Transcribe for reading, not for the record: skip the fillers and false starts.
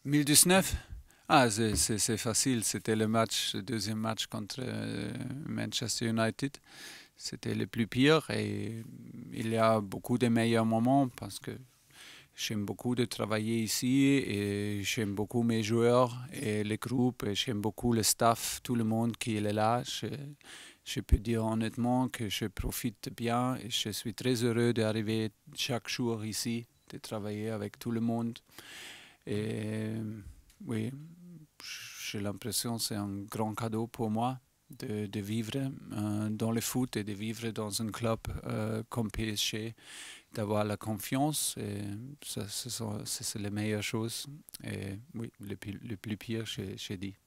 2019? Ah, c'est facile. C'était le deuxième match contre Manchester United. C'était le plus pire et il y a beaucoup de meilleurs moments parce que j'aime beaucoup de travailler ici et j'aime beaucoup mes joueurs et les groupes et j'aime beaucoup le staff, tout le monde qui est là. Je peux dire honnêtement que je profite bien et je suis très heureux d'arriver chaque jour ici, de travailler avec tout le monde. Et oui, j'ai l'impression que c'est un grand cadeau pour moi de vivre dans le foot et de vivre dans un club comme PSG, d'avoir la confiance. Et ça, c'est les meilleures choses. Et oui, le plus pire, j'ai dit.